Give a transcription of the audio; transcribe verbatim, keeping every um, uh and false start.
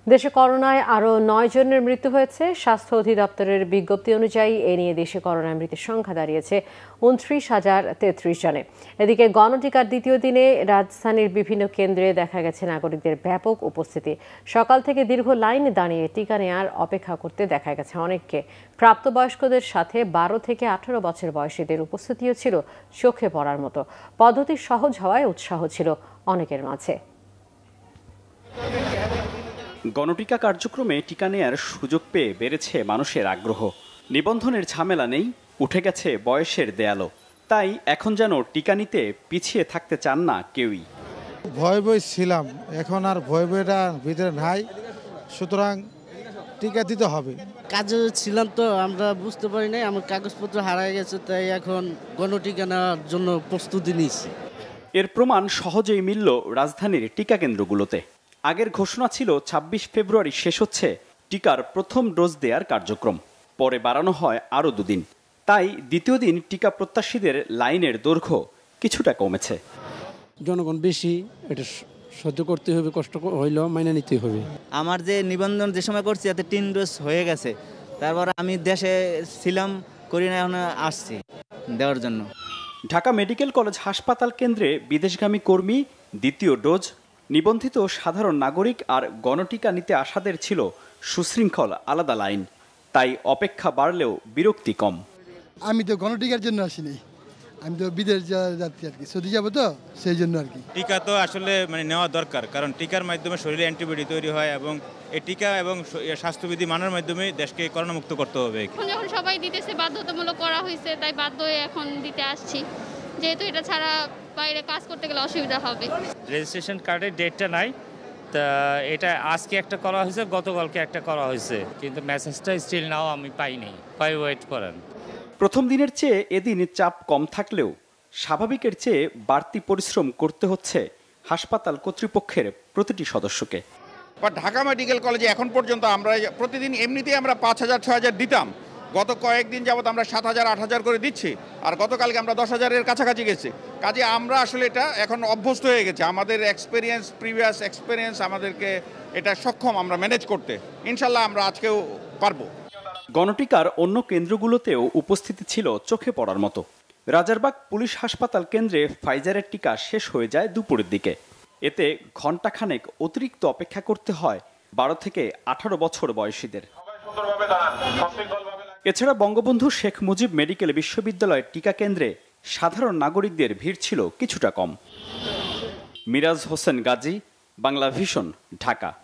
দেশে করোনায় আরও নয় জনের মৃত্যু হয়েছে। স্বাস্থ্য অধিদপ্তরের বিজ্ঞপ্তি অনুযায়ী এ নিয়ে দেশে করোনায় মৃতের সংখ্যা দাঁড়িয়েছে উনত্রিশ হাজার তেত্রিশ জনে। এদিকে গণটিকার দ্বিতীয় দিনে রাজধানীর বিভিন্ন কেন্দ্রে দেখা গেছে নাগরিকদের ব্যাপক উপস্থিতি। সকাল থেকে দীর্ঘ লাইনে দাঁড়িয়ে টিকা নেওয়ার অপেক্ষা করতে দেখা গেছে অনেককে। প্রাপ্তবয়স্কদের সাথে বারো থেকে আঠারো বছর বয়সীদের উপস্থিতিও ছিল চোখে পড়ার মতো। পদ্ধতি সহজ হওয়ায় উৎসাহ ছিল অনেকের মাঝে। গণটিকা কার্যক্রমে টিকা নেয়ার সুযোগ পেয়ে বেড়েছে মানুষের আগ্রহ। নিবন্ধনের ঝামেলা নেই, উঠে গেছে বয়সের দেয়ালও। তাই এখন যেন টিকা নিতে পিছিয়ে থাকতে চান না কেউই। ভয় ভয় ছিলাম, এখন আর ভয় ভয়টা ভিতরে নাই, সুতরাং টিকা দিতে হবে। কাজে ছিলাম তো আমরা বুঝতে পারি নাই, আমার কাগজপত্র হারিয়ে গেছে, তাই এখন গণটিকা নেওয়ার জন্য প্রস্তুতি নিচ্ছি। এর প্রমাণ সহজেই মিলল রাজধানীর টিকা কেন্দ্রগুলোতে। আগের ঘোষণা ছিল ছাব্বিশ ফেব্রুয়ারি শেষ হচ্ছে টিকার প্রথম ডোজ দেওয়ার কার্যক্রম, পরে বাড়ানো হয় আরও দুদিন। তাই দ্বিতীয় দিন টিকা প্রত্যাশীদের লাইনের দৈর্ঘ্য কিছুটা কমেছে। জনগণ বেশি, এটা সহ্য করতে হবে, কষ্ট হইলেও মাইনে নিতে হবে। আমার যে নিবন্ধন যে সময় করছি এতে তিন ডোজ হয়ে গেছে, তারপর আমি দেশে ছিলাম করি না, এখন আসছি দেওয়ার জন্য। ঢাকা মেডিকেল কলেজ হাসপাতাল কেন্দ্রে বিদেশগামী কর্মী, দ্বিতীয় ডোজ, নিবন্ধিত সাধারণ নাগরিক আর গণটিকা নিতে আসাদের ছিল সুশৃঙ্খল আলাদা লাইন। তাই অপেক্ষা বাড়লেও বিরক্তি কম। আমি তো গণটিকার জন্য আসিনি, আমি তো বিদেশ যাচ্ছি আর কি, সৌদি যাবো তো সেই জন্য আর কি। টিকা তো আসলে মানে নেওয়া দরকার, কারণ টিকার মাধ্যমে শরীরে অ্যান্টিবডি তৈরি হয় এবং এই টিকা এবং স্বাস্থ্যবিধি মানার মাধ্যমে দেশকে করোনামুক্ত করতে হবে। এখন যখন সবাই দিতেছে, বাধ্যতামূলক করা হয়েছে, তাই বাধ্য হয়ে এখন দিতে আসছি, যেহেতু এটা ছাড়া বাইরে কাজ করতে গেলে অসুবিধা হবে। রেজিস্ট্রেশন কার্ডের ডেটটা নাই, তা এটা আজকে একটা করা হয়েছে, গতকালকে একটা করা হয়েছে, কিন্তু মেসেজটা স্টিল নাও আমি পাইনি। পাই ওয়েট করেন। প্রথম দিনের চেয়ে এদিন চাপ কম থাকলেও স্বাভাবিকের চেয়ে বাড়তি পরিশ্রম করতে হচ্ছে হাসপাতাল কর্তৃপক্ষের প্রতিটি সদস্যকে। ঢাকা মেডিকেল কলেজে এখন পর্যন্ত আমরা প্রতিদিন এমনিতেই আমরা পাঁচ হাজার ছয় হাজার দিতাম, গত কয়েকদিন যাবত আমরা সাত হাজার আট হাজার করে দিচ্ছি, আর গতকালকে আমরা দশ হাজারের কাছাকাছি গেছি। কাজে আমরা আসলে এটা এখন অভ্যস্ত হয়ে গেছে, আমাদের এক্সপিরিয়েন্স, প্রিভিয়াস এক্সপিরিয়েন্স আমাদেরকে এটা সক্ষম আমরা ম্যানেজ করতে। ইনশাল্লাহ আমরা আজকেও পারবো। গণটিকার অন্য কেন্দ্রগুলোতেও উপস্থিতি ছিল চোখে পড়ার মতো। রাজারবাগ পুলিশ হাসপাতাল কেন্দ্রে ফাইজারের টিকা শেষ হয়ে যায় দুপুরের দিকে। এতে ঘণ্টাখানেক অতিরিক্ত অপেক্ষা করতে হয় বারো থেকে আঠারো বছর বয়সীদের। এছাড়া বঙ্গবন্ধু শেখ মুজিব মেডিকেল বিশ্ববিদ্যালয়ের টিকা কেন্দ্রে সাধারণ নাগরিকদের ভিড় ছিল কিছুটা কম। মিরাজ হোসেন গাজী, বাংলাভিশন, ঢাকা।